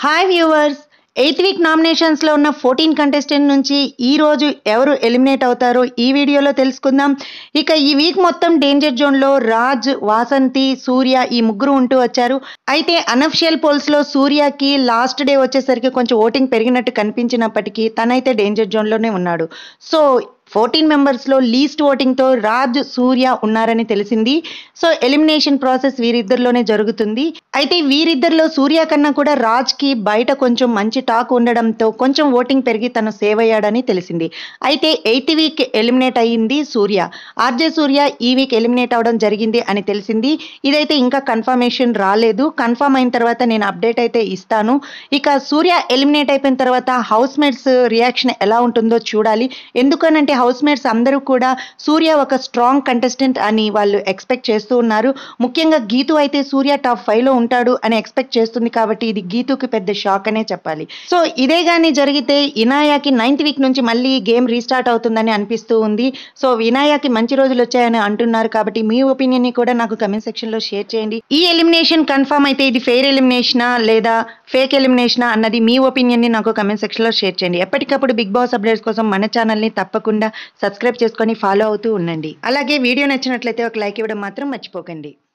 Hi viewers, eighth week నామినేషన్స్లో ఉన్న 14 contestant నుంచి ఈ రోజు ఎవరు ఎలిమినేట్ అవుతారో ఈ వీడియోలో తెలుసుకుందాం. ఇక ఈ వీక్ మొత్తం డేంజర్ జోన్లో రాజ్, వాసంతి, సూర్య ఈ ముగ్గురు ఉంటూ వచ్చారు. అయితే అనఫిషియల్ పోల్స్లో సూర్యకి లాస్ట్ డే వచ్చేసరికి కొంచెం ఓటింగ్ పెరిగినట్టు కనిపించినప్పటికీ తనైతే డేంజర్ జోన్లోనే ఉన్నాడు. సో 14 మెంబర్స్లో లీస్ట్ ఓటింగ్తో రాజ్, సూర్య ఉన్నారని తెలిసింది. సో ఎలిమినేషన్ ప్రాసెస్ వీరిద్దరిలోనే జరుగుతుంది. అయితే వీరిద్దరిలో సూర్య కన్నా కూడా రాజ్కి బయట కొంచెం మంచి టాక్ ఉండడంతో కొంచెం ఓటింగ్ పెరిగి తను సేవ్ అయ్యాడని తెలిసింది. అయితే 8th వీక్ ఎలిమినేట్ అయ్యింది సూర్య. ఆర్జే సూర్య ఈ వీక్ ఎలిమినేట్ అవడం జరిగింది అని తెలిసింది. ఇదైతే ఇంకా కన్ఫర్మేషన్ రాలేదు. కన్ఫర్మ్ అయిన తర్వాత నేను అప్డేట్ అయితే ఇస్తాను. ఇక సూర్య ఎలిమినేట్ అయిపోయిన తర్వాత హౌస్ మేట్స్ రియాక్షన్ ఎలా ఉంటుందో చూడాలి. ఎందుకనంటే హౌస్ మేట్స్ అందరూ కూడా సూర్య ఒక స్ట్రాంగ్ కంటెస్టెంట్ అని వాళ్ళు ఎక్స్పెక్ట్ చేస్తూ ఉన్నారు. ముఖ్యంగా గీతు అయితే సూర్య టాప్ 5లో ఉంటాడు అని ఎక్స్పెక్ట్ చేస్తుంది. కాబట్టి ఇది గీతుకి పెద్ద షాక్ అనే చెప్పాలి. సో ఇదే కానీ జరిగితే ఇనాయాకి 9th వీక్ నుంచి మళ్ళీ గేమ్ రీస్టార్ట్ అవుతుందని అనిపిస్తూ ఉంది. సో ఇనాయాకి మంచి రోజులు వచ్చాయని అంటున్నారు. కాబట్టి మీ ఒపీనియన్ ని కూడా నాకు కమెంట్ సెక్షన్ లో షేర్ చేయండి. ఈ ఎలిమినేషన్ కన్ఫర్మ్ అయితే ఇది ఫెయిర్ ఎలిమినేషనా లేదా ఫేక్ ఎలిమినేషనా అన్నది మీ ఒపీనియన్ ని నాకు కమెంట్ సెక్షన్ లో షేర్ చేయండి. ఎప్పటికప్పుడు బిగ్ బాస్ అప్డేట్స్ కోసం మన ఛానల్ ని తప్పకుండా సబ్స్క్రైబ్ చేసుకొని ఫాలో అవుతూ ఉండండి. అలాగే వీడియో నచ్చినట్లయితే ఒక లైక్ ఇవ్వడం మాత్రం మర్చిపోకండి.